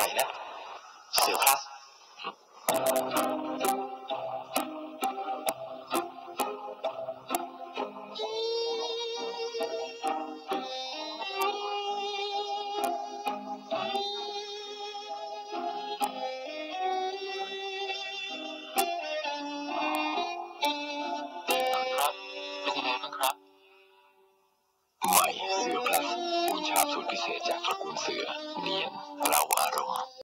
นะเสือพลัสใหม่เสือพลัสปูนฉาบสูตรพิเศษจากตระกูลเสือเนียนเล่าอารมณ์